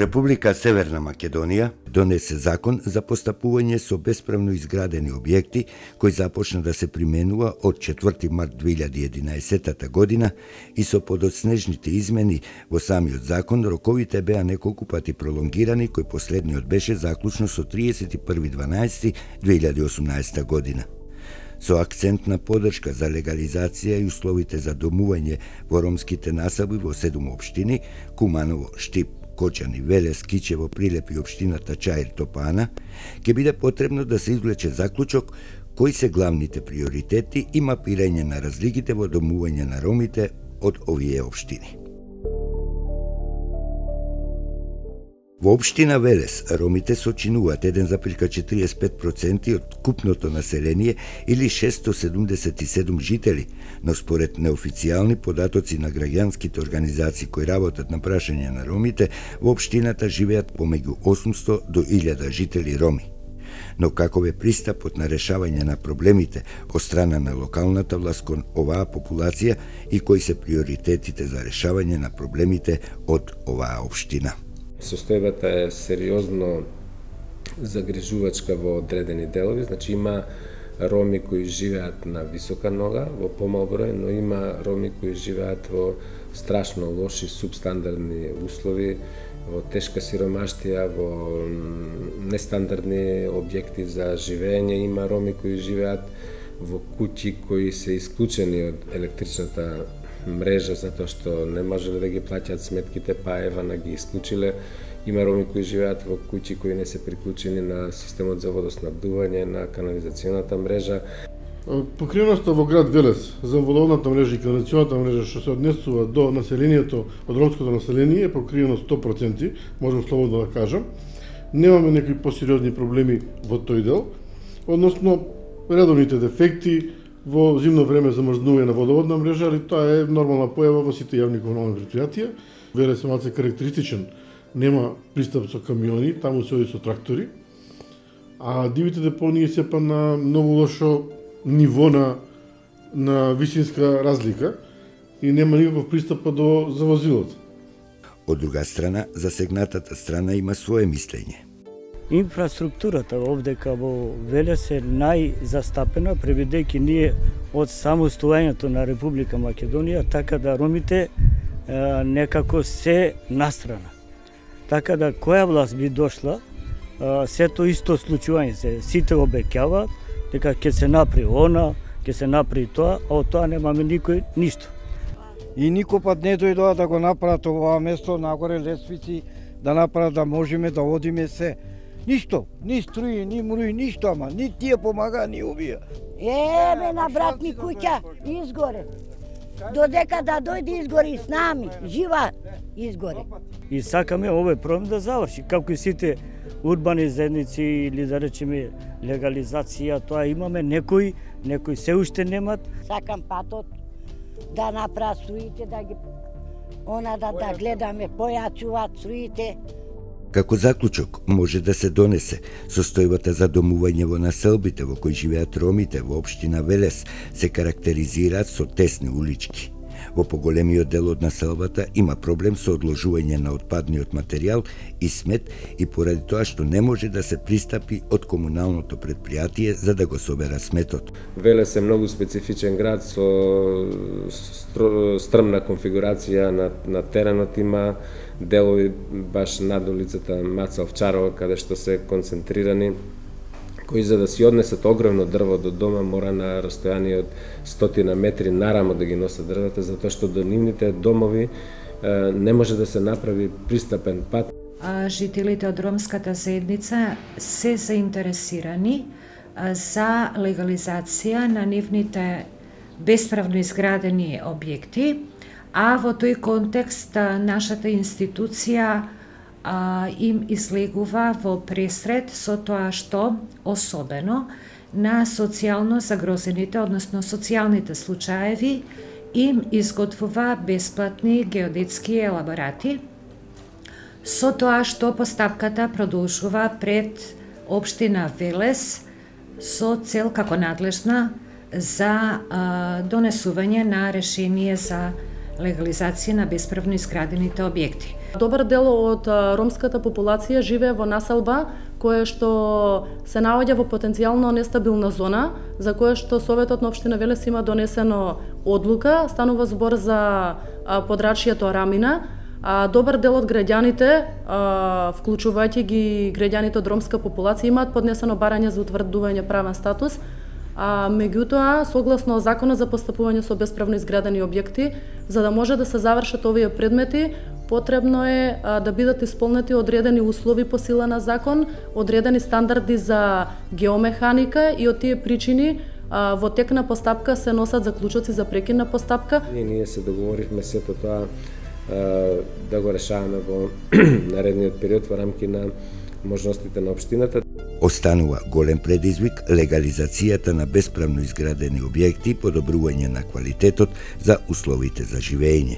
Република Северна Македонија донесе закон за постапување со бесправно изградени објекти, кој започна да се применува од 4 март 2011 година и со подоцнежните измени во самиот закон роковите беа неколку пати пролонгирани, кој последниот беше заклучно со 31.12.2018 година. Со акцент на поддршка за легализација и условите за домување во ромските насаби во 7 општини – Куманово, Штип, Кочани, Велес, Кичево, Прилеп и општината Чаир, Топана, ќе биде потребно да се извлече заклучок кои се главните приоритети и мапирање на разликите во домување на ромите од овие општини. Во општина Велес, ромите сочинуваат 1,45% од купното население или 677 жители, но според неофицијални податоци на граѓанските организации кои работат на прашање на ромите, во општината живеат помеѓу 800 до 1000 жители роми. Но каков е пристапот на решавање на проблемите од страна на локалната власт кон оваа популација и кои се приоритетите за решавање на проблемите од оваа општина? Состојбата е сериозно загрижувачка во одредени делови, значи има роми кои живеат на висока нога, во помал број, но има роми кои живеат во страшно лоши субстандардни услови, во тешка сиромаштија, во нестандардни објекти за живење, има роми кои живеат во куќи кои се исклучени од електричната мрежа затоа што не можеле да ги плаќаат сметките, па Евана ги исклучиле. Има роми кои живеат во куќи кои не се приклучени на системот за водоснабдување, на канализационата мрежа. Покриveноста во град Велес за водоводната мрежа и канализационата мрежа што се однесува до населението, од ромското население, е покриено 100%, можам слободно да кажам. Немаме некои посериозни проблеми во тој дел, односно редовните дефекти во зимно време замрзнување на водоводна мрежа, али тоа е нормална појава во сите јавни комунални претпријатија. Велес е малку карактеристичен, нема пристап со камиони, таму се оди со трактори, а дивите депонии се па на многу лошо ниво на висинска разлика и нема никаков пристап до завозилото. Од друга страна, засегнатата страна има свое мислење. Инфраструктурата овдека во Велес е најзастапена, преведејќи ние од самостојањето на Република Македонија, така да ромите некако се настрана. Така да која власт би дошла, сето исто случување се, сите обеќаваат дека ќе се направи она, ќе се направи тоа, а од тоа немаме никој ништо. И никој пат не дојдоа да го направат оваа место нагоре лесвици, да направат да можеме да одиме се. Ништо, ни струи, ни мруи, ништо, ама ни тие помага, ни убија. Еме на брат ми куќа изгоре. Додека да дојде изгори с нами, жива изгоре. И сакаме овој проблем да заврши, како и сите урбани заедници или да речеме легализација, тоа имаме некои се уште немат. Сакам патот да направат струите, да ги да гледаме појачуваат струите. Како заклучок може да се донесе состојбата за домување во населбите во кои живеат ромите во општина Велес се карактеризираат со тесни улички. Во поголемиот дел од населбата има проблем со одложување на отпадниот материјал и смет и поради тоа што не може да се пристапи од комуналното претпријатие за да го собера сметот. Велес е многу специфичен град со стрмна конфигурација на теренот, има делови баш над улицата Маца Овчарова каде што се концентрирани, кои за да си однесат огромно дрво до дома мора на растојание од 100 метри нарамо да ги носат дрвата, затоа што до нивните домови не може да се направи пристапен пат. Жителите од ромската заедница се заинтересирани за легализација на нивните бесправно изградени објекти, а во тој контекст нашата институција им излегува во пресред со тоа што особено на социјално загрозените, односно социјалните случаеви, им изготвува бесплатни геодетски елаборати, со тоа што постапката продолжува пред општина Велес со цел како надлежна за донесување на решение за легализација на бесправно изградените објекти. Добар дел од ромската популација живее во населба кое што се наоѓа во потенцијално нестабилна зона, за кое што Советот на општина Велес има донесено одлука, станува збор за подрачјето Рамина. Добар дел од граѓаните, вклучувајќи ги граѓаните од ромска популација, имаат поднесено барање за утврдување правен статус, меѓутоа, согласно Законот за постапување со бесправно изградени објекти, за да може да се завршат овие предмети, потребно е да бидат исполнети одредени услови по сила на закон, одредени стандарди за геомеханика и од тие причини во тек на постапка се носат заклучоци за прекин на постапка. Ние се договоривме сето тоа да го решаваме во наредниот период во рамки на можностите на општината. Останува голем предизвик легализацијата на бесправно изградени објекти и подобрување на квалитетот за условите за живење.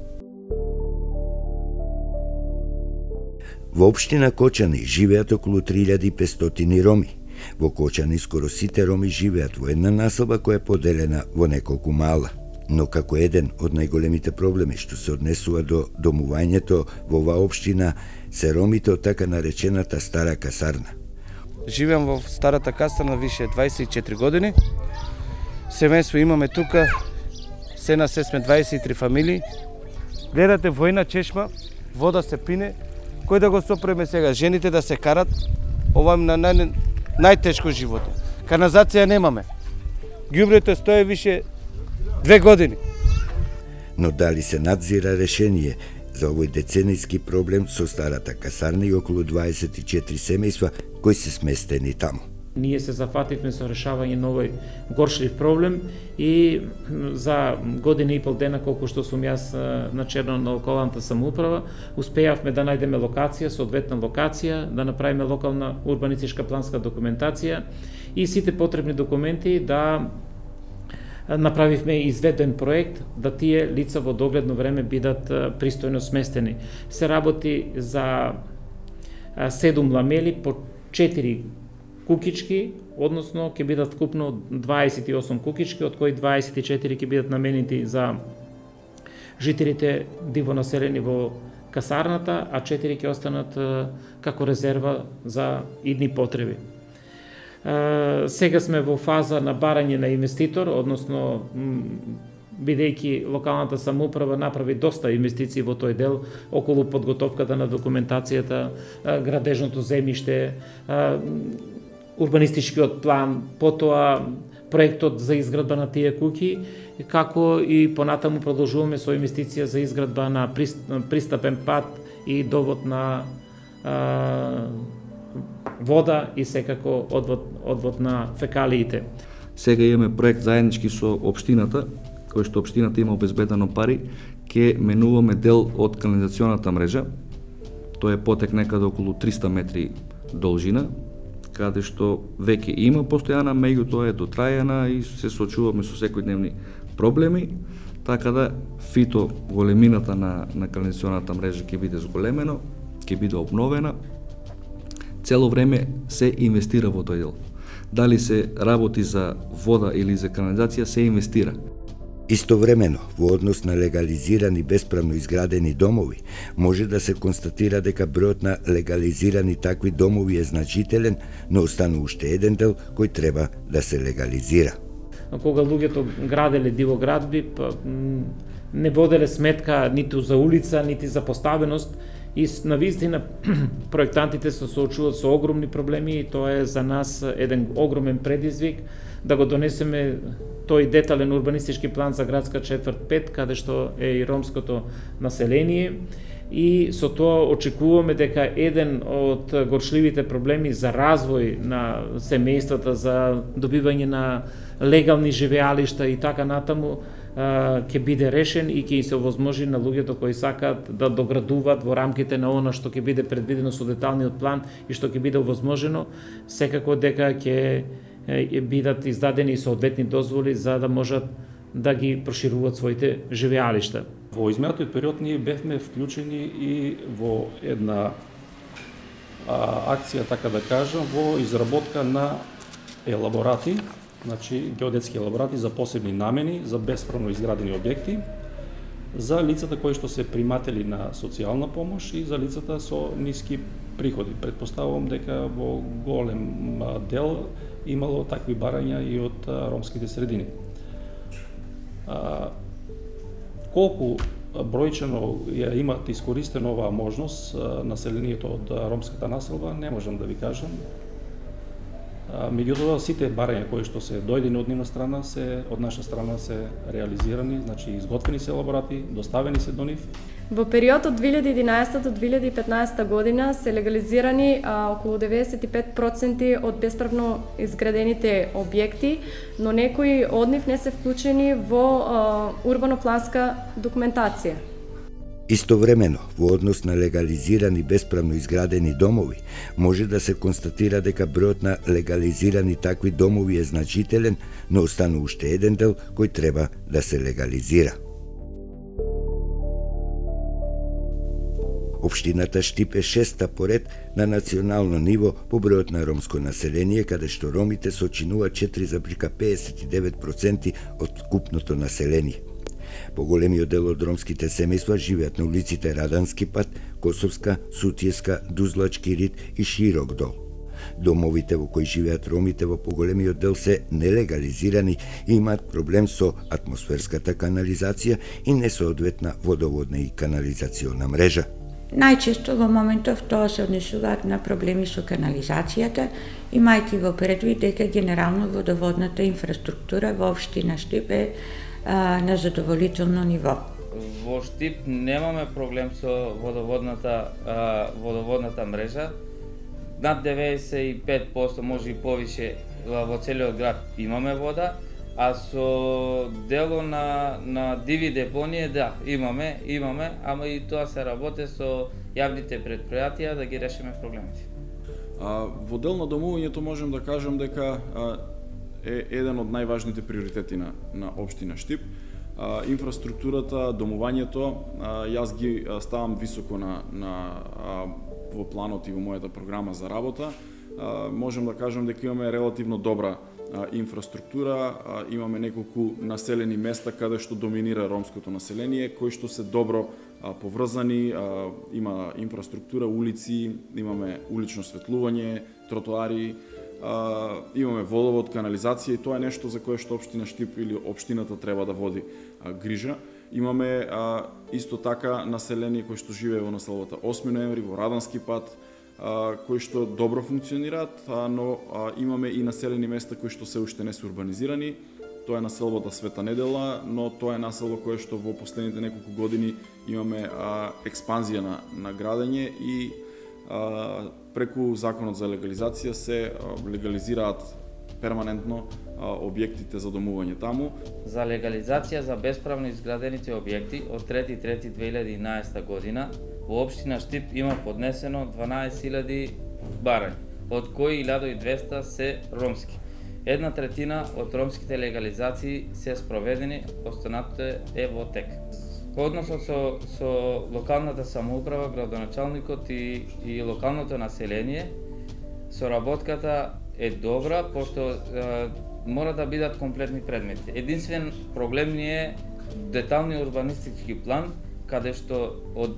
Во општина Кочани живеат околу 3500 роми. Во Кочани скоро сите роми живеат во една населба која е поделена во неколку мала. Но како еден од најголемите проблеми што се однесува до домувањето во оваа општина се ромите од така наречената стара касарна. Живеам во старата касарна више 24 години. Семејство имаме тука, се на се сме 23 фамилии. Гледате во една чешма, вода се пине, кој да го сопреме сега? Жените да се карат, ова на најтешко живото. Канализација немаме. Ѓубрето стои више 2 години. Но дали се надзира решение за овој деценијски проблем со старата касарна и околу 24 семејства кои се сместени таму? Ние се зафативме со решавање на овој горшлив проблем и за година и пол дена колку што сум јас на черно на локалната самоуправа, успеавме да најдеме локација, соодветна локација, да направиме локална урбанистичка планска документација и сите потребни документи да направивме изведен проект да тие лица во догледно време бидат пристојно сместени. Се работи за 7 ламели по 4 кукички, односно ќе бидат вкупно 28 кукички, од кои 24 ќе бидат наменети за жителите диво населени во касарната, а 4 ќе останат како резерва за идни потреби. Сега сме во фаза на барање на инвеститор, односно бидејќи локалната самоуправа направи доста инвестиции во тој дел околу подготовката на документацијата, градежното земјиште, урбанистичкиот план, потоа проектот за изградба на тие куќи, како и понатаму продолжуваме со инвестиција за изградба на пристапен пат и довод на вода и секако одвод на фекалиите. Сега имаме проект заеднички со општината, кој што општината има обезбедено пари, ќе менуваме дел од канализационата мрежа. Тој е потек некаде околу 300 метри должина, каде што веќе има постојана, меѓутоа е дотрајана и се соочуваме со секојдневни проблеми, така да фито големината на канализационата мрежа ќе биде зголемено, ќе биде обновена. Цело време се инвестира во тој дел. Дали се работи за вода или за канализација, се инвестира. Истовремено, во однос на легализирани бесправно изградени домови, може да се констатира дека бројот на легализирани такви домови е значителен, но останува уште еден дел кој треба да се легализира. Кога луѓето граделе диво градби, не воделе сметка ниту за улица, нити за поставеност, и навистина проектантите се соочуваат со огромни проблеми и тоа е за нас еден огромен предизвик да го донесеме тој детален урбанистички план за градска четврт 5, каде што е и ромското население, и со тоа очекуваме дека еден од горшливите проблеми за развој на семејствата, за добивање на легални живеалишта и така натаму, ќе биде решен и ќе се овозможи на луѓето кои сакаат да доградуваат во рамките на она што ќе биде предвидено со деталниот план и што ќе биде овозможено, секако дека ќе бидат издадени соодветни дозволи за да можат да ги прошируваат своите живеалишта. Во изминатиот период ние бевме вклучени и во една акција, така да кажам, во изработка на елаборати, значи геодетски елаборати за посебни намени, за бесправно изградени објекти. за лицата кои што се приматели на социјална помош и за лицата со ниски приходи. Предпоставувам дека во голем дел имало такви барања и од ромските средини. Колку бројчено ја имат искористено оваа можност населението од ромската населба, не можам да ви кажам. Меѓутоа, сите барања кои што се дојдени од нивна страна, од наша страна се реализирани, значи изготвени се елаборати, доставени се до нив. Во период од 2011 до 2015 година се легализирани околу 95% од бесправно изградените објекти, но некои од нив не се вклучени во урбано-планска документација. Истовремено, во однос на легализирани бесправно изградени домови, може да се констатира дека бројот на легализирани такви домови е значителен, но останува уште еден дел кој треба да се легализира. Општината Штип е 6-та поред на национално ниво по бројот на ромско население, каде што ромите сочинуваат 4,59% од купното население. Поголемиот дел од ромските семејства живеат на улиците Радански пат, Косовска, Сутјеска, Дузлачки рид и Широк дол. Домовите во кои живеат ромите во поголемиот дел се нелегализирани и имаат проблем со атмосферската канализација и несоодветна водоводна и канализациона мрежа. Најчесто во моментов тоа се однесуваат на проблеми со канализацијата, имајќи во предвид дека генерално водоводната инфраструктура во општина Штип е на задоволително ниво. Во Штип немаме проблем со водоводната мрежа. Над 95%, може и повише, во целиот град имаме вода, а со дело на диви депонии, да, имаме, ама и тоа се работи со јавните предпријатија да ги решиме проблемите. Во дел на домувањето можем да кажам дека е еден од најважните приоритети на општина Штип. Инфраструктурата, домувањето, јас ги ставам високо во планот и во мојата програма за работа. Можем да кажам дека имаме релативно добра инфраструктура, имаме неколку населени места каде што доминира ромското население, кои што се добро поврзани, има инфраструктура, улици, имаме улично светлување, тротоари, имаме водовод, канализација и тоа е нешто за кое што општина Штип или општината треба да води грижа. Имаме исто така население кои што живее во населбата 8 ноември, во Радански пат, кои што добро функционираат, но имаме и населени места кои што се уште не се урбанизирани. Тоа е населбата Света Недела, но тоа е населба кое што во последните неколку години имаме експанзија на градење и преку законот за легализација се легализираат перманентно објектите за домување таму. За легализација за бесправно изградените објекти од 3.3.2011 година во општина Штип има поднесено 12.000 барања, од кои 1.200 се ромски. 1/3 од ромските легализации се спроведени, останатото е во тек. Односот со локалната самоуправа, градоначалникот и локалното население, соработката е добра, пошто мора да бидат комплетни предмети. Единствен проблем ни е детални урбанистички план, каде што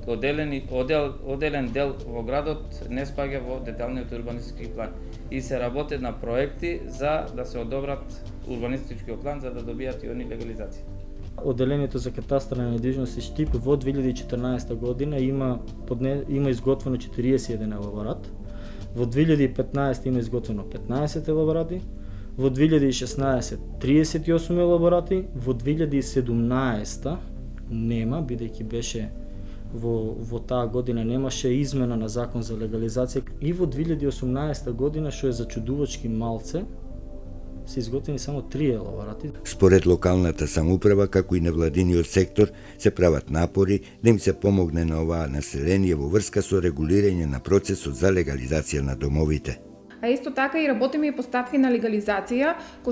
оделен дел во градот не спаѓа во деталниот урбанистички план. И се работи на проекти за да се одобрат урбанистичкиот план за да добијат и они легализација. Одделението за катастар на недвижности Штип во 2014 година има изготвено 41 елаборат, во 2015 има изготвено 15 елаборати, во 2016 38 елаборати, во 2017 нема, бидејќи беше во таа година немаше измена на закон за легализација и во 2018 година, што е зачудувачки малце, се изготвени само 3 елаборати. Според локалната самоуправа, како и невладиниот сектор, се прават напори да им се помогне на оваа население во врска со регулирање на процесот за легализација на домовите. А исто така и работиме и постапки на легализација, кои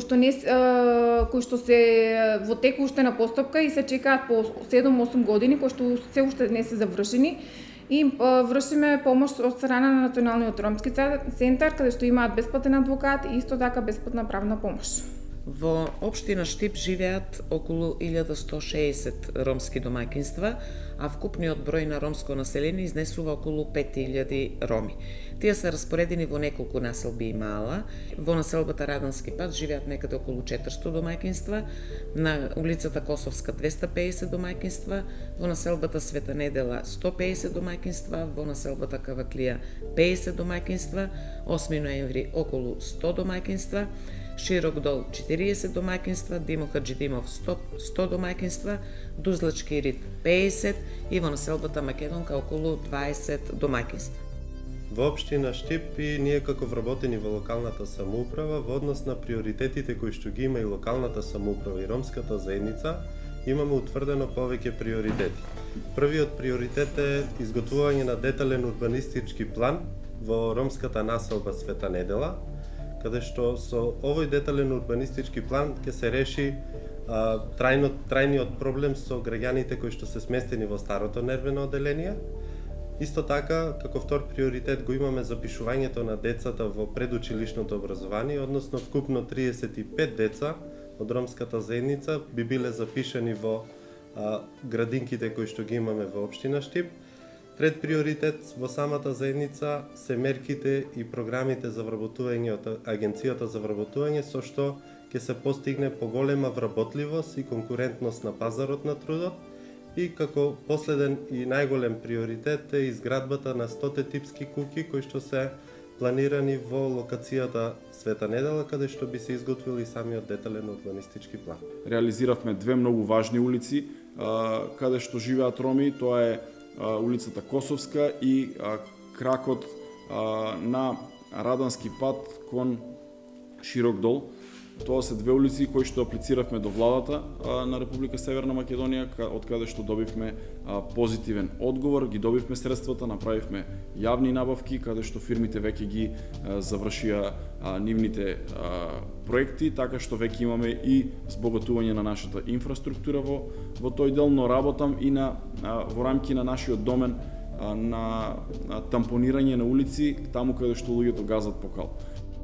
што се во тек уште на постапка и се чекаат по 7-8 години, кои што се уште не се завршени. И вршиме помош од страна на Националниот ромски центар, каде што имаат бесплатен адвокат и исто така бесплатна правна помош. Во општина Штип живеат околу 1160 ромски домаќинства, а вкупниот број на ромско население изнесува околу 5000 роми. Тие се распоредени во неколку населби и мала. Во населбата Радански пат живеат некаде околу 400 домаќинства, на улицата Косовска 250 домаќинства, во населбата Света Недела 150 домаќинства, во населбата Каваклија 50 домаќинства, 8 ноември околу 100 домаќинства, Широк Дол 40 домаќинства, Димо Хаджидимов 100 домаќинства, Дузлачки Рид 50 и во населбата Македонка околу 20 домаќинства. Во општина Штип и ние како вработени во локалната самоуправа во однос на приоритетите кои што ги има и локалната самоуправа и ромската заедница, имаме утврдено повеќе приоритети. Првиот приоритет е изготвување на детален урбанистички план во ромската населба Света Недела, каде што со овој детален урбанистички план ќе се реши трајниот проблем со граѓаните кои што се сместени во старото нервено одделение. Исто така, како втор приоритет го имаме запишувањето на децата во предучилишното образование, односно вкупно 35 деца од ромската заедница би биле запишани во градинките кои што ги имаме во општина Штип. Трет приоритет во самата заедница се мерките и програмите за вработување од Агенцијата за вработување, со што ќе се постигне поголема вработливост и конкурентност на пазарот на трудот. И како последен и најголем приоритет е изградбата на 100 типски куќи кои што се планирани во локацијата Света Недела, каде што би се изготвил и самиот детален урбанистички план. Реализиравме две многу важни улици каде што живеат роми, тоа е улицата Косовска и кракот на Радански пат кон Широк Дол. Тоа се две улици кои што аплициравме до владата на Република Северна Македонија, од каде што добивме позитивен одговор, ги добивме средствата, направивме јавни набавки, каде што фирмите веќе ги завршија нивните проекти, така што веќе имаме и збогатување на нашата инфраструктура во тој дел, но работам и во рамки на нашиот домен на тампонирање на улици, таму каде што луѓето газат по кал.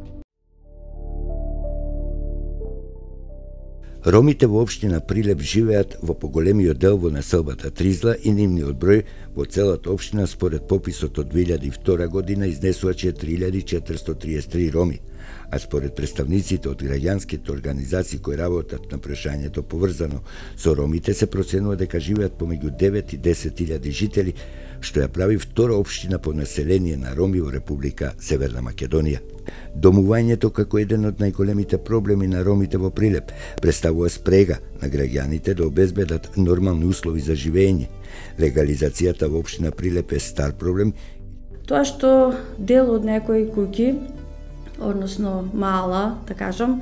Ромите во општина Прилеп живеат во поголемиот дел во населбата Тризла и нивниот број во целата општина според пописот од 2002 година изнесува 4433 роми, а според представниците од граѓанските организации кои работат на прашањето поврзано со ромите се проценува дека живеат помеѓу 9 и 10.000 жители, што ја прави втора општина по население на роми во Република Северна Македонија. Домувањето како еден од најголемите проблеми на ромите во Прилеп представува спрега на граѓаните да обезбедат нормални услови за живење. Легализацијата во општина Прилеп е стар проблем. Тоа што дел од некои куќи, односно мала, да кажам,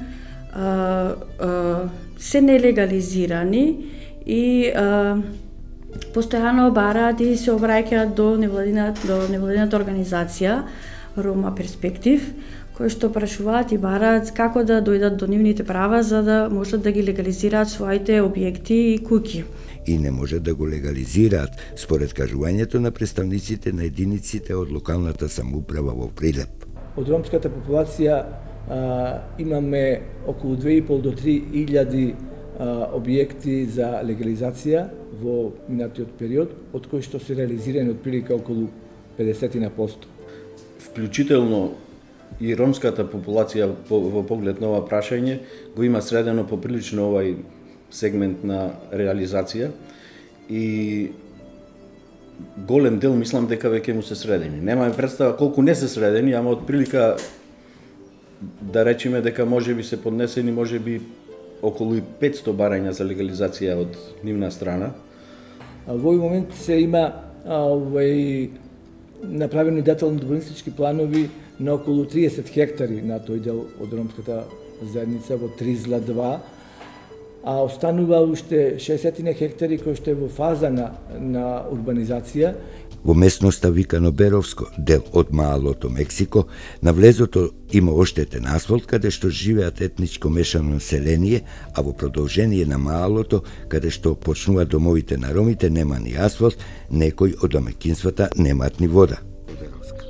се нелегализирани и постојано бараат и се обраќаат до невладината организација Рома Перспектив, кои што прашуваат и бараат како да дојдат до нивните права за да можат да ги легализираат своите објекти и куќи. И не можат да го легализираат, според кажувањето на представниците на единиците од локалната самоуправа во Прилеп. Од ромската популација имаме околу 2,5 до 3.000 објекти за легализација во минатиот период, од кои што се реализирани отприлика околу 50%. Вклучително и ромската популација во поглед на ова прашање го има средено поприлично овај сегмент на реализација и голем дел мислам дека веќе му се средени. Немаме представа колку не се средени, ама отприлика да речеме дека можеби се поднесени можеби околу 500 барања за легализација од нивна страна. Во овој момент се има направени детални урбанистички планови на околу 30 хектари на тој дел од ромската заедница во Тризла 2, а останува уште 60 хектари кои што е во фаза на урбанизација. Во местноста викано Беровско, дел од Малото Мексико, на влезото има оштетен асфалт каде што живеат етничко мешано население, а во продолжение на Малото, каде што почнуваат домовите на ромите, нема ни асфалт, некои од домаќинствата немаат ни вода.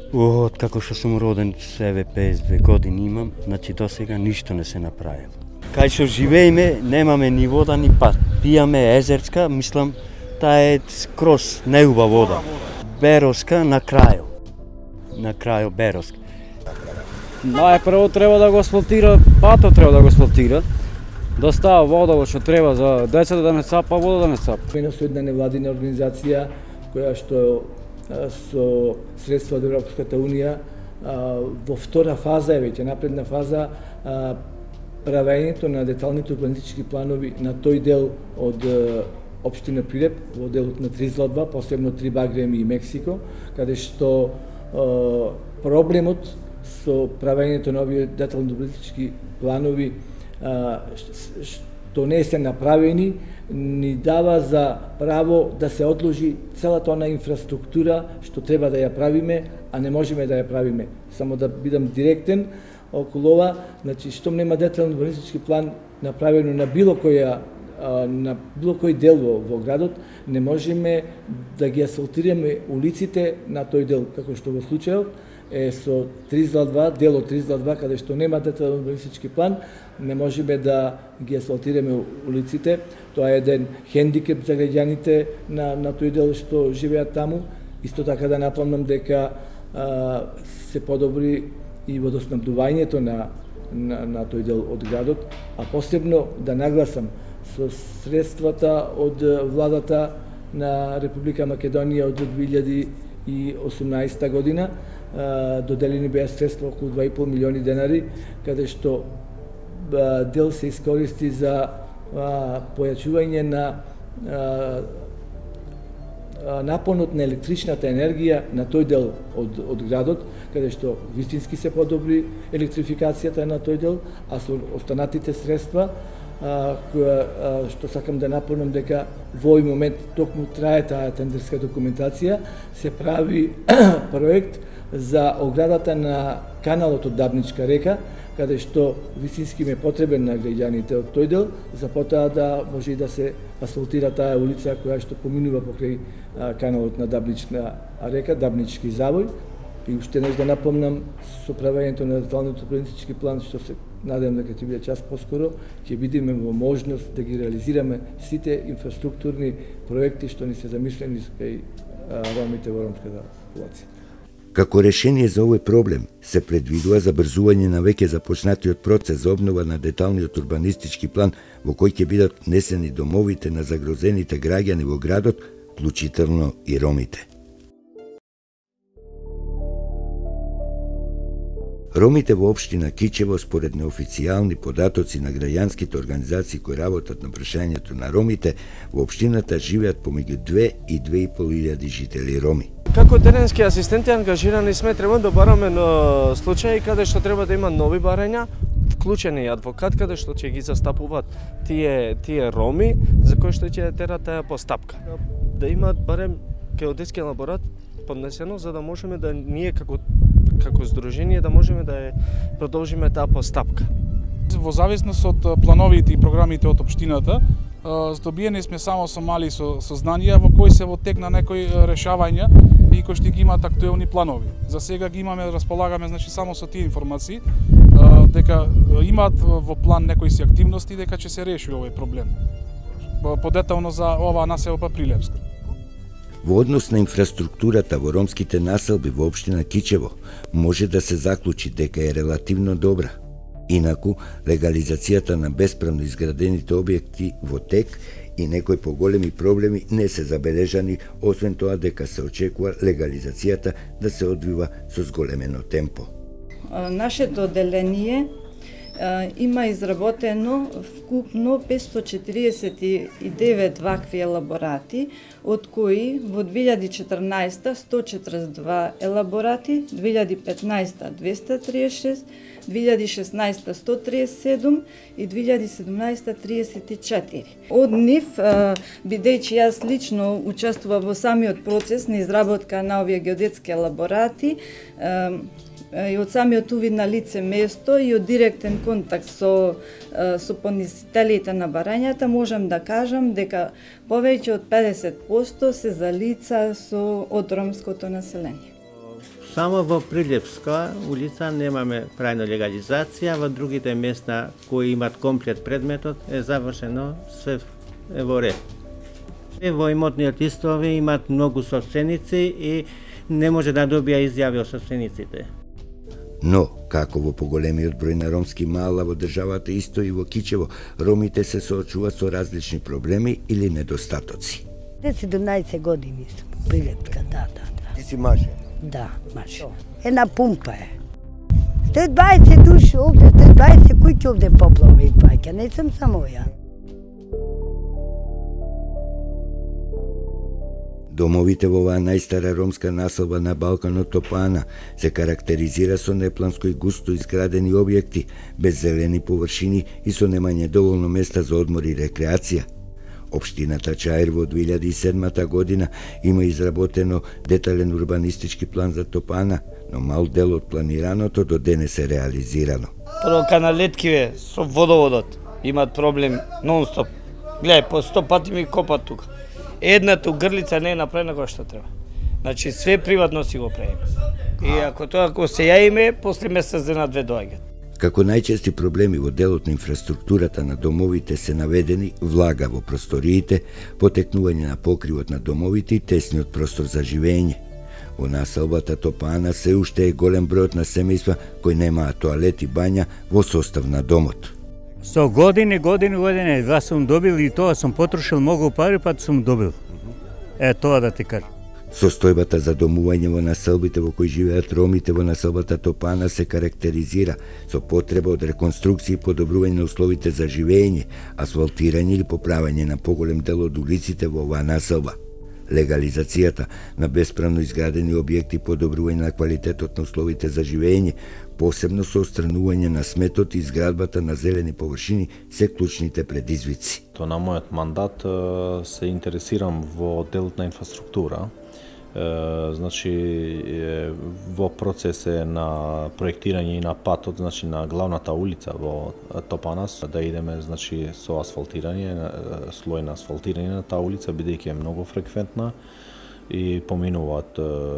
Од како што сум роден, себе 52 години имам, значи до сега ништо не се направило. Кај што живееме немаме ни вода ни пат. Пијаме езерска, мислам, таа е скроз неубава вода. Бероска на крајот. На крајот Бероска. Најпрво треба да го асфалтира, патот треба да го асфалтира. Да става вода што треба за децата да не цапа, вода да не цапа. Мене со една невладина организација која што со средства од Европската унија во втора фаза е веќе напредна фаза правењето на деталните урбанистички планови на тој дел од општина Прилеп, во делот на Тризлатва, посебно Три Багреми и Мексико, каде што проблемот со правењето на овие детални урбанистички планови што не се направени, ни дава за право да се одложи целата она инфраструктура што треба да ја правиме, а не можеме да ја правиме. Само да бидам директен околу ова, значи штом нема детален урбанистички план направено на било кој дел во градот, не можеме да ги асфалтираме улиците на тој дел, како што во случајот е со Тризлатва, делот Тризлатва, каде што нема детален урбанистички план, не можеме да ги асфалтираме улиците. Тоа е еден хендикеп за граѓаните на тој дел што живеат таму. Исто така да напомнам дека се подобри и водоснабдувањето на тој дел од градот, а посебно да нагласам со средствата од владата на Република Македонија од 2018 година доделени беа средства околу 2,5 милиони денари, каде што дел се искористи за појачување на напонот на електричната енергија на тој дел од градот, каде што вистински се подобри електрификацијата на тој дел, а со останатите средства што сакам да напомнам дека во овој момент токму трае таа тендерска документација, се прави проект за оградата на каналот од Дабничка река, каде што вистински ме потребен на граѓаните од тој дел, за потоа да може и да се асфалтира таа улица која што поминува покрај каналот на Дабничка река, Дабнички завој. И уште нешто да напомнам, со правењето на деталниот урбанистички план, што се надевам дека ќе биде час поскоро, ќе бидеме во можност да ги реализираме сите инфраструктурни проекти што ни се замислени кај ромите во ромската популација. Како решение за овој проблем се предвидува забрзување на веќе започнатиот процес за обнова на деталниот урбанистички план во кој ќе бидат внесени домовите на загрозените граѓани во градот, вклучително и ромите. Ромите во општина Кичево, според неофицијални податоци на граѓанските организации кои работат на прашањето на ромите, во општината живеат помеѓу 2 и 2,5 илјади жители роми. Како теренски асистенти ангажирани сме, треба да бараме на случаи каде што треба да има нови барања, вклучен е адвокат каде што ќе ги застапуваат тие роми за кои што ќе тера таа постапка. Да имаат барем геодетски елаборат поднесено за да можеме да ние како здружение да можеме да продолжиме таа постапка. Во зависност од плановите и програмите од општината, здобиени сме само со мали сознанија во кои се во тек на некои решавања и кои што ги имаат актуелни планови. За сега ги имаме, располагаме значи само со тие информации дека имаат во план некои си активности дека ќе се реши овој проблем. Подетално за оваа населба Прилепска. Во однос на инфраструктурата во ромските населби во општина Кичево може да се заклучи дека е релативно добра. Инаку, легализацијата на бесправно изградените објекти во тек и некои поголеми проблеми не се забележани, освен тоа дека се очекува легализацијата да се одвива со зголемено темпо. Нашето одделение има изработено вкупно 549 вакви елаборати, од кои во 2014 142 елаборати, 2015 236, 2016 137 и 2017 34. Од нив, бидејќи јас лично учествував во самиот процес на изработка на овие геодетски елаборати, и од самиот увид на лице место и од директен контакт со поднесителите на барањата, можам да кажам дека повеќе од 50% се за лица од ромското население. Само во Прилепска улица немаме прајна легализација, во другите места кои имат комплет предметот е завршено, све е во ред. Во имотниот листови имат многу собственици и не може да добија изјави од собствениците. Но, како во поголемиот број на ромски мала во државата, исто и во Кичево, ромите се соочуваат со различни проблеми или недостатоци. 17 години сум Прилепска, да. Ти си маже? Да, маже. Една пумпа е. 120 души овде, 120 куќи овде поплава и паќа, не сум само ја. Домовите во оваа најстара ромска населба на Балканот Топана се карактеризира со непланско и густо изградени објекти, без зелени површини и со немање доволно места за одмор и рекреација. Општината Чаир во 2007 година има изработено детален урбанистички план за Топана, но мал дел од планираното до денес е реализирано. Прво каналеткиве со водоводот имат проблем нон-стоп. Гледај, по 100 пати ми копат тука. Едната грлица не е направена како што треба. Значи све приватно си го правиме. И ако се јаиме, после месец дена две доаѓаат. Како најчести проблеми во делот на инфраструктурата на домовите се наведени влага во просториите, потекнување на покривот на домовите и тесниот простор за живење. Во населбата Топана се уште е голем бројот на семејства кои немаат тоалет и бања во состав на домот. Со години, јас сум добил и тоа сум потрошил многу пари, па сум добил. Тоа да ти кажам. Состојбата за домување во населбите во кои живеат ромите во населбата Топана се карактеризира со потреба од реконструкција и подобрување на условите за живење, асфалтирање или поправање на поголем дел од улиците во оваа населба. Легализацијата на бесправно изградени објекти, подобрување на квалитетот на условите за живење, посебно со отстранување на сметот и изградбата на зелени површини се клучните предизвици. На мојот мандат се интересирам во делот на инфраструктура. Значи во процес е на проектирање и на патот, значи на главната улица во Топанас, да идеме значи со асфалтирање, слој на асфалтирање на таа улица, бидејќи е многу фреквентна и поминуваат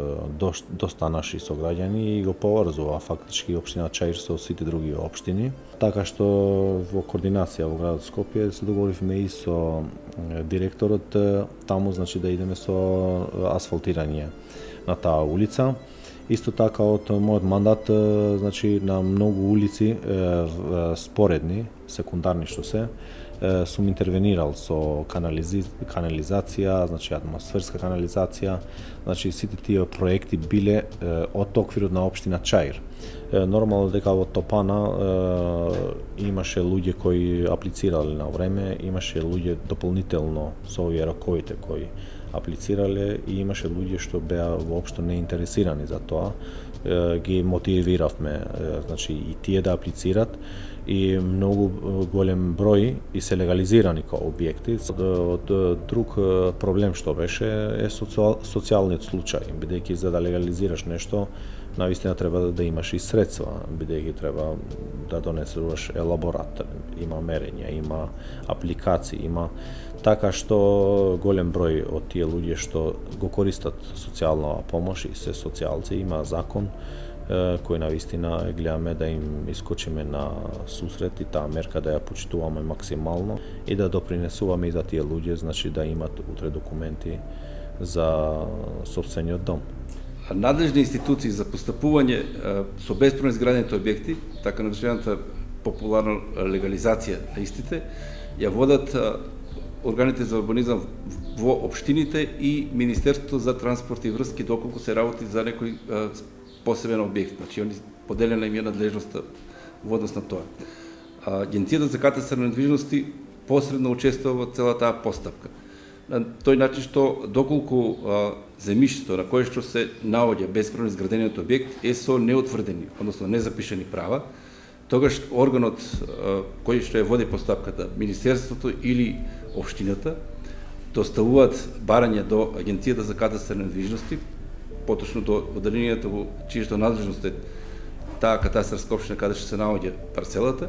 доста наши сограѓани и го поврзува фактички општина Чаир со сите други општини. Така што во координација во градот Скопје се договоривме и со директорот таму, значи да идеме со асфалтирање на таа улица. Исто така од мојот мандат, значи на многу улици споредни, секундарни што се, сум интервенирал со канализација, значи атмосферска канализација, значи сите тие проекти биле од оквирот на општина Чаир. Нормално дека во Топана имаше луѓе кои аплицирале на време, имаше луѓе дополнително со овие роковите кои аплицирале и имаше луѓе што беа воопшто неинтересирани за тоа. Ги мотивиравме, значи и тие да аплицират и многу голем број и се легализирани као објекти. Од друг проблем што беше е социјалниот случај, бидејќи за да легализираш нешто, навистина треба да имаш и средства, бидејќи треба да донесуваш елаборат, има мерења, има апликации, има така што голем број од тие луѓе што го користат социјална помош и се социјалци, има закон кој навистина гледаме да им искочиме на сусрет и таа мерка да ја почитуваме максимално и да допринесуваме и за тие луѓе, значи да имат утре документи за сопствениот дом. Надлежни институции за постапување со бесправно изградените објекти, така наречената популарна легализација на истите, ја водат органите за урбанизам во општините и Министерството за транспорт и врски, доколку се работи за некој посебен објект. Значи, они поделена им е надлежноста во однос на тоа. Агенцијата за катастар на недвижности посредно учествува во цела таа постапка. На тој начин што доколку земјиштето на кое што се наоѓа бесправно изградениот објект е со неутврдени, односно незапишани права, тогаш органот кој што ја води постапката, Министерството или општината, доставуваат барање до Агенцијата за катастар на недвижности, поточно до оделението во чијато надлежност е таа катастарска општина каде што се наоѓа парцелата.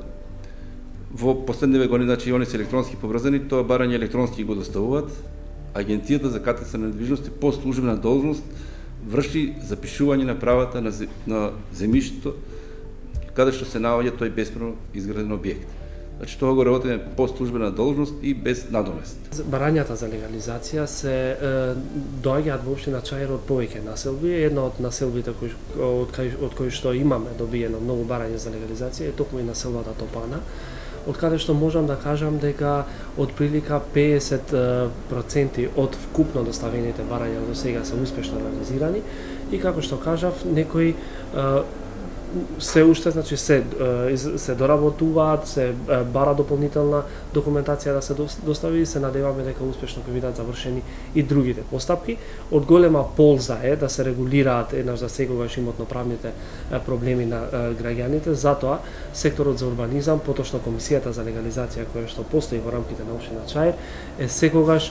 Во последниве години, значи, они се електронски поврзани, тоа барање електронски го доставуваат. Агенцијата за катастар на недвижности по службена должност врши запишување на правата на земјиштето каде што се наоѓа тој бесправно изграден објект. Значи тоа го работиме по службена должност и без надомест. Барањата за легализација се доаѓаат во општина Чаир од повеќе населби. Една од населбите од кои што имаме добиено многу барања за легализација е токму и населбата Топана, од каде што можам да кажам дека од прилика 50% од вкупно доставените барања до сега се успешно реализирани и како што кажав, некои се уште, значи се доработуваат, се бара дополнителна документација да се достави и се надеваме дека успешно ќе бидат завршени и другите постапки. Од голема полза е да се регулираат еднаш за секогаш имотно-правните проблеми на граѓаните, затоа секторот за урбанизам, поточно комисијата за легализација која што постои во рамките на општина Чаир е секогаш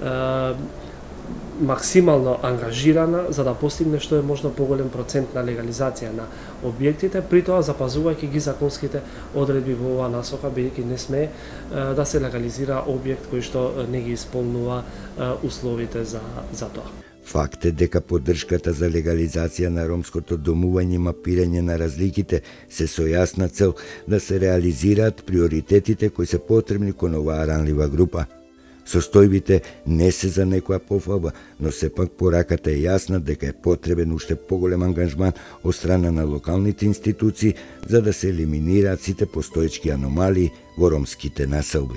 максимално ангажирана за да постигне што е можно поголем процент на легализација на објектите, при тоа запазувајќи ги законските одредби во оваа насока, бидејќи не сме да се легализира објект кој што не ги исполнува условите за тоа. Факт е дека поддршката за легализација на ромското домување и мапирање на разликите се со јасна цел да се реализираат приоритетите кои се потребни кон оваа ранлива група. Состојбите не се за некоја пофалба, но сепак пораката е јасна дека е потребен уште поголем ангажман од страна на локалните институции за да се елиминираат сите постоечки аномалии во ромските населби.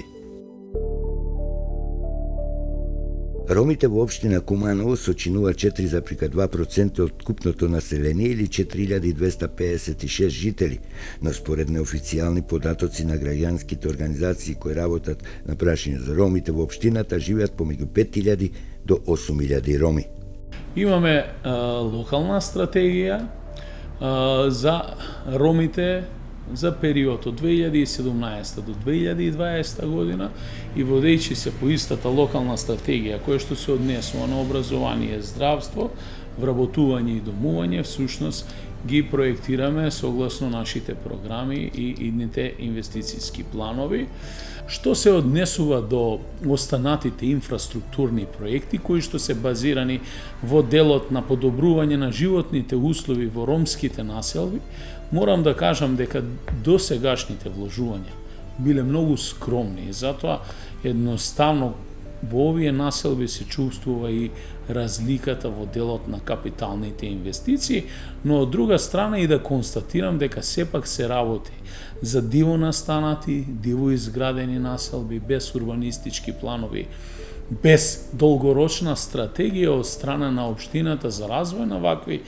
Ромите во општина Куманово сочинува 4,2% од купното население или 4256 жители, но според неофицијални податоци на граѓанските организации кои работат на прашање за ромите во општината живеат помеѓу 5000 до 8000 роми. Имаме локална стратегија за ромите за период од 2017 до 2020 година и водејќи се по истата локална стратегија која што се однесува на образование, здравство, вработување и домување, всушност ги проектираме согласно нашите програми и идните инвестицијски планови. Што се однесува до останатите инфраструктурни проекти кои што се базирани во делот на подобрување на животните услови во ромските населби, морам да кажам дека досегашните вложувања биле многу скромни и затоа едноставно во овие населби се чувствува и разликата во делот на капиталните инвестиции, но од друга страна и да констатирам дека сепак се работи за диво настанати, диво изградени населби, без урбанистички планови, без долгорочна стратегија од страна на општината за развој на вакви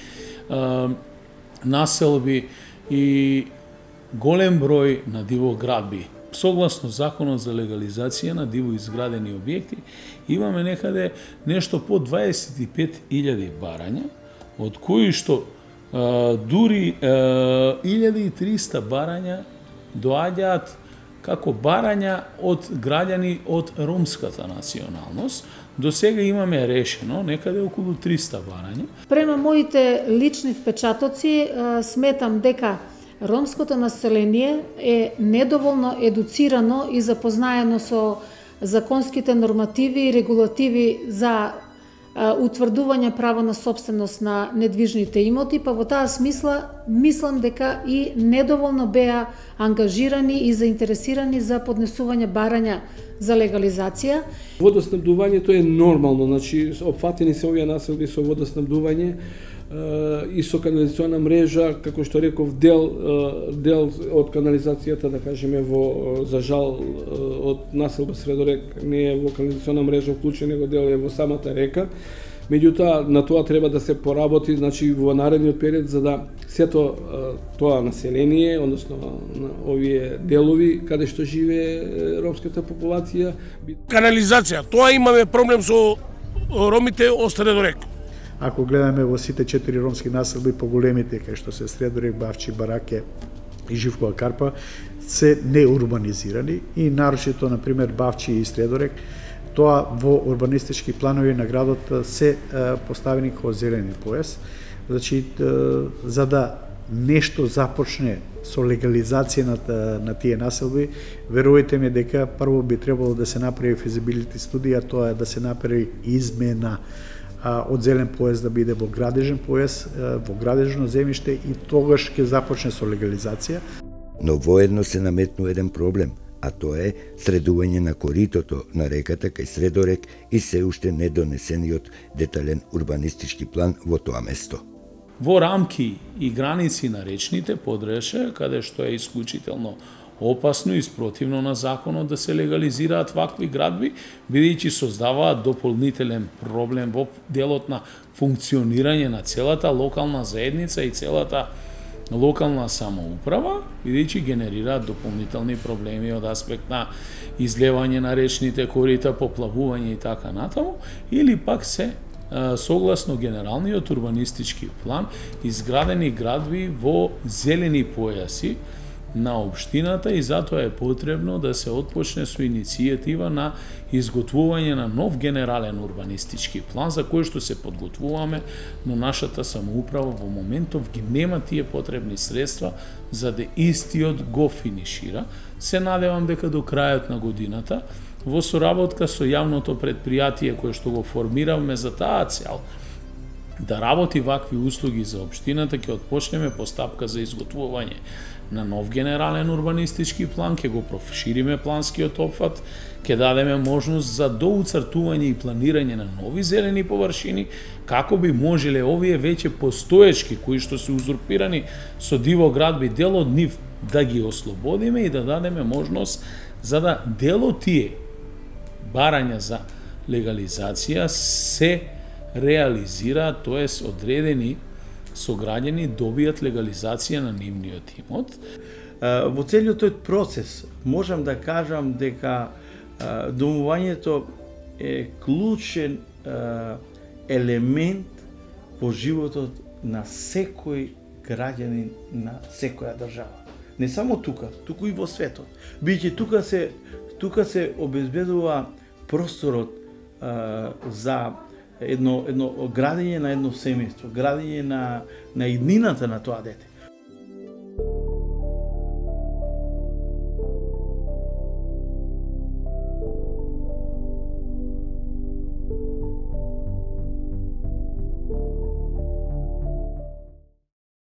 населби и голем број на дивоградби. Согласно Законот за легализација на диво изградени објекти, имаме некаде нешто по 25.000 барања, од кои што дури 1300 барања доаѓаат како барања од граѓани од ромската националност. До сега имаме решено некаде околу 300 барања. Према моите лични впечатоци, сметам дека ромското население е недоволно едуцирано и запознаено со законските нормативи и регулативи за утврдување право на собственост на недвижните имоти, па во таа смисла мислам дека и недоволно беа ангажирани и заинтересирани за поднесување барања за легализација. Водоснабдувањето е нормално, значи опфатени се овие населби со водоснабдување и со канализациона мрежа, како што реков, дел од канализацијата, да кажеме, за жал од населба Средорек не е во канализациона мрежа вклучен, него дел е во самата река. Меѓутоа, на тоа треба да се поработи, значи во наредниот период, за да сето тоа население, односно на овие делови каде што живее ромската популација. Канализација, тоа имаме проблем со ромите од Средорек. Ако гледаме во сите 4 ромски населби, поголемите, кај што се Средорек, Бавчи, Бараке и Живкова Карпа, се неурбанизирани и нарочито, например, Бавчи и Средорек, тоа во урбанистички планови на градот се поставени како зелени појас. Значи, за да нешто започне со легализација на тие населби, верувајте ми дека прво би требало да се направи физибилити студија, тоа е да се направи измена од зелен појас да биде во градежен појас, во градежно земјиште и тогаш ќе започне со легализација. Но воедно се наметнува еден проблем, а тоа е средување на коритото на реката кај Средорек и се уште недонесениот детален урбанистички план во тоа место. Во рамки и граници на речните подреше, каде што е исклучително опасно и спротивно на законот да се легализираат вакви градби, бидејќи создаваат дополнителен проблем во делот на функционирање на целата локална заедница и целата локална самоуправа, бидејќи генерираат дополнителни проблеми од аспект на излевање на речните корита, поплавување и така натаму, или пак се согласно генералниот урбанистички план изградени градби во зелени појаси на општината и затоа е потребно да се отпочне со иницијатива на изготвување на нов генерален урбанистички план за кој што се подготвуваме, но нашата самоуправа во моментов ги нема тие потребни средства за да истиот го финишира. Се надевам дека до крајот на годината во соработка со јавното предпријатие кое што го формиравме за таа цел да работи вакви услуги за општината, ќе отпочнеме постапка за изготвување на нов генерален урбанистички план, ќе го прошириме планскиот опфат, ќе дадеме можност за доуцртување и планирање на нови зелени површини, како би можеле овие веќе постоечки, кои што се узурпирани со диво градби, дел од нив да ги ослободиме и да дадеме можност за да дел од тие барања за легализација се реализираат, тоест одредени сограѓани добијат легализација на нивниот имот. Во целиот тој процес можам да кажам дека домувањето е клучен елемент во животот на секој граѓанин на секоја држава. Не само тука, туку и во светот. Бидејќи тука се обезбедува просторот за едно градење на едно семејство, градење на иднината на тоа дете.